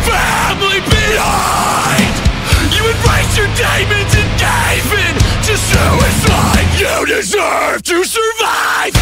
family behind. You embraced your demons and gave in to suicide. You deserve to survive.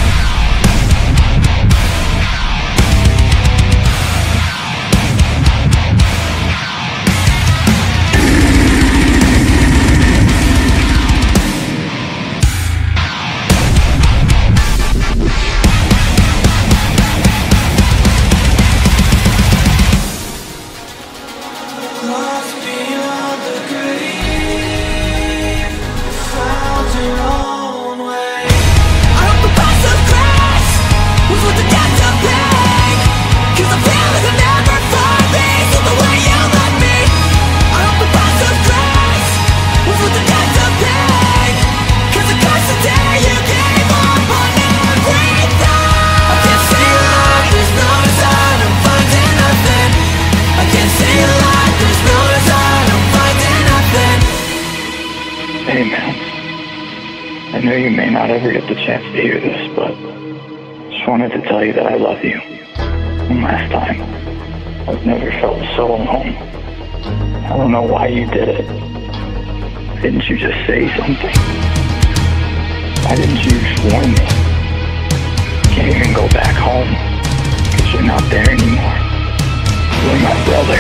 Lost beyond the grave, found your own way. I hope the price of grace was worth the debt to pay, 'cause I feel like I'll never find peace with the way you left me. I hope the price of grace was worth the debt to pay, 'cause the curse the day you gave up on everything. I can't see life, there's no sign, I'm finding nothing. I can't see life, there's no sign, I'm finding nothing. Hey man, I know you may not ever get the chance to hear this, but just wanted to tell you that I love you. One last time. I've never felt so alone. I don't know why you did it. Didn't you just say something? Why didn't you just warn me? Can't even go back home, 'cause you're not there anymore. You're my brother.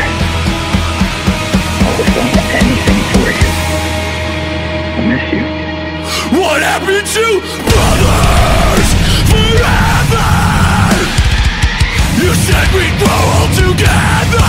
I would have done anything for you. I miss you. What happened to brothers forever? You said we'd grow old together.